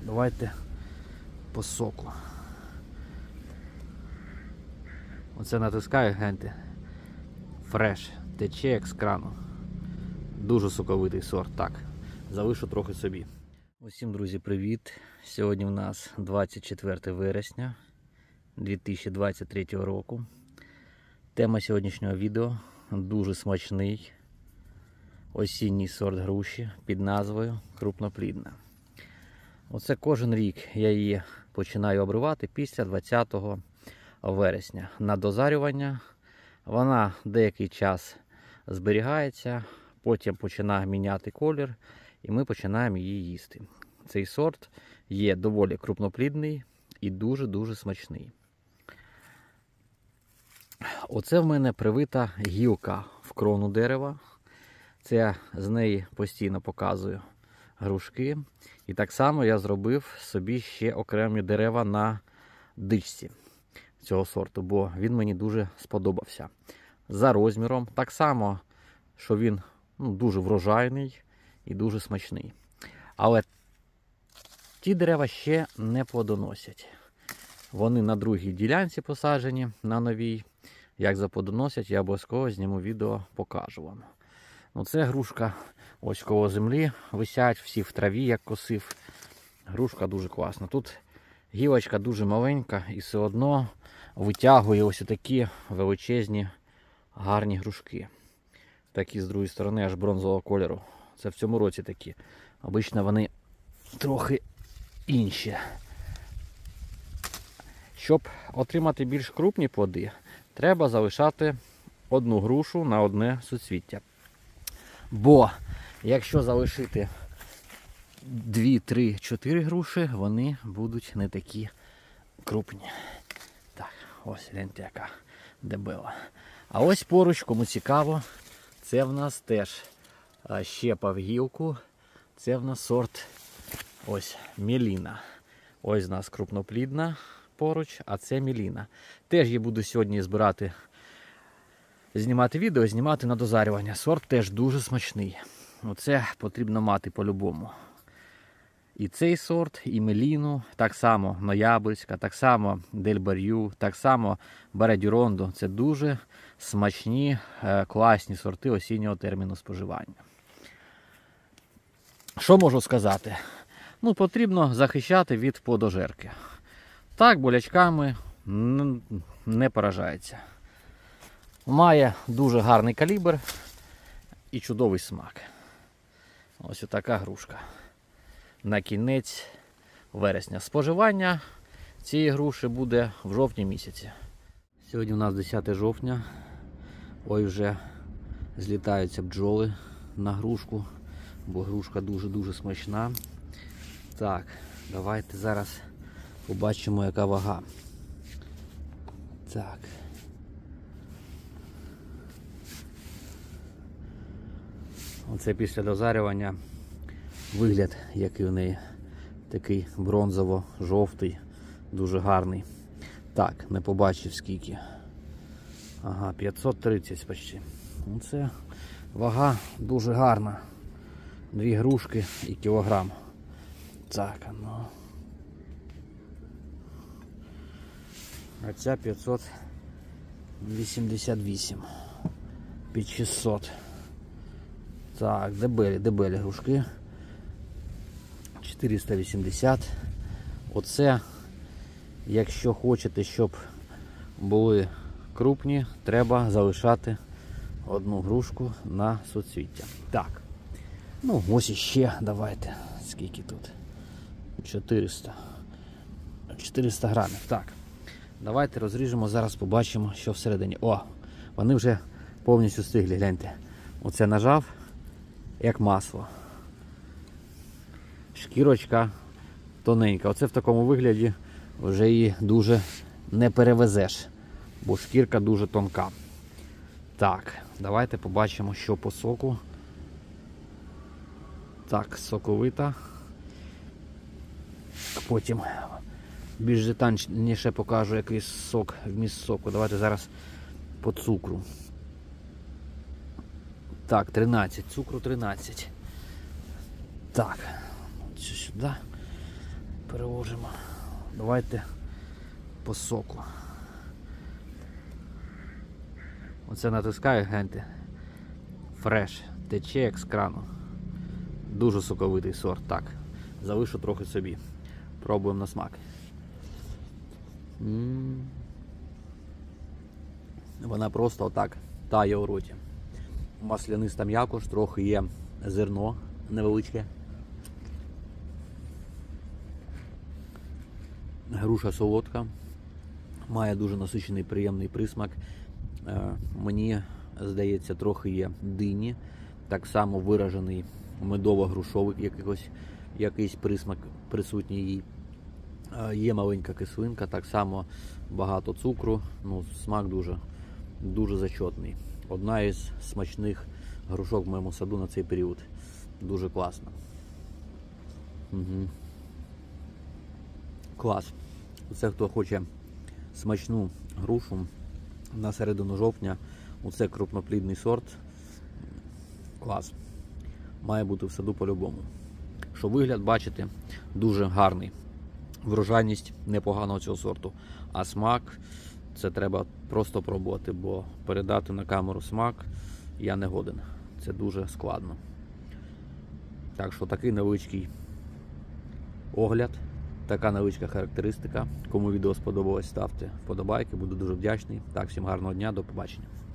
Давайте по соку. Оце натискаю, гляньте. Фреш. Тече як з крану. Дуже соковитий сорт. Так, залишу трохи собі. Усім, друзі, привіт! Сьогодні в нас 24 вересня 2023 року. Тема сьогоднішнього відео дуже смачний осінній сорт груші під назвою крупноплідна. Оце кожен рік я її починаю обривати після 20 вересня. На дозарювання вона деякий час зберігається, потім починає міняти колір і ми починаємо її їсти. Цей сорт є доволі крупноплідний і дуже-дуже смачний. Оце в мене привита гілка в крону дерева. Це я з неї постійно показую грушки. І так само я зробив собі ще окремі дерева на дичці цього сорту, бо він мені дуже сподобався. За розміром, так само, що він дуже врожайний і дуже смачний. Але ті дерева ще не плодоносять. Вони на другій ділянці посаджені, на новій. Як заплодоносять, я обов'язково зніму відео, покажу вам. Це грушка ось коло землі висять, всі в траві, як косив. Грушка дуже класна. Тут гілочка дуже маленька і все одно витягує ось такі величезні гарні грушки. Такі з другої сторони аж бронзового кольору. Це в цьому році такі. Обично вони трохи інші. Щоб отримати більш крупні плоди, треба залишати одну грушу на одне суцвіття. Бо якщо залишити 2, 3, 4 груші, вони будуть не такі крупні. Так, ось гляньте, яка дебела. А ось поруч, кому цікаво, це в нас теж щепа в гілку. Це в нас сорт ось Меліна. Ось у нас крупноплідна поруч, а це Меліна. Теж її буду сьогодні збирати, знімати відео, знімати на дозарювання. Сорт теж дуже смачний. Оце потрібно мати по-любому. І цей сорт, і Меліну, так само Ноябрьська, так само Дель-Бар'ю, так само Баре-Дюрондо. Це дуже смачні, класні сорти осіннього терміну споживання. Що можу сказати? Потрібно захищати від плодожерки. Так, болячками не поражається. Має дуже гарний калібр і чудовий смак. Ось така грушка. На кінець вересня. Споживання цієї груші буде в жовтні місяці. Сьогодні у нас 10 жовтня. Ой, вже злітаються бджоли на грушку, бо грушка дуже-дуже смачна. Так, давайте зараз побачимо, яка вага. Так. Оце після дозарювання вигляд, який у неї. Такий бронзово-жовтий, дуже гарний. Так, не побачив скільки. Ага, 530 почти. Оце вага дуже гарна. 2 грушки і кілограм. Так, А ця 588. Під 600. Так, дебелі грушки. 480. Оце, якщо хочете, щоб були крупні, треба залишати одну грушку на суцвіття. Так. Ось іще, давайте. Скільки тут? 400 грамів. Так. Давайте розріжемо, зараз побачимо, що всередині. О, вони вже повністю стиглі, гляньте. Оце нажав, як масло. Шкірочка тоненька. Оце в такому вигляді вже її дуже не перевезеш, бо шкірка дуже тонка. Так, давайте побачимо, що по соку. Так, соковита. Потім більш детальніше покажу, який сок, вміст соку. Давайте зараз по цукру. Так, 13, цукру 13. Так, сюди. переложимо. Давайте по соку. Оце натискаю, гляньте. Фреш. Тече як з крану. Дуже соковитий сорт. Так. Залишу трохи собі. Пробуємо на смак. Вона просто отак тає у роті. Масляниста м'якош, трохи є зерно невеличке. Груша солодка. Має дуже насичений приємний присмак. Мені здається, трохи є дині. Так само виражений медово-грушовий якийсь присмак присутній їй. Є маленька кислинка, так само багато цукру. Ну, смак дуже зачетний. Одна із смачних грушок в моєму саду на цей період. Дуже класно. Угу. Клас. Це хто хоче смачну грушу на середину жовтня. Оце крупноплідний сорт. Клас. Має бути в саду по-любому. Що вигляд, бачите, дуже гарний. Врожайність непоганого цього сорту. А смак, це треба просто пробувати, бо передати на камеру смак я не годен. Це дуже складно. Так що такий невеличкий огляд, така невеличка характеристика. Кому відео сподобалось, ставте вподобайки, буду дуже вдячний. Так, всім гарного дня, до побачення.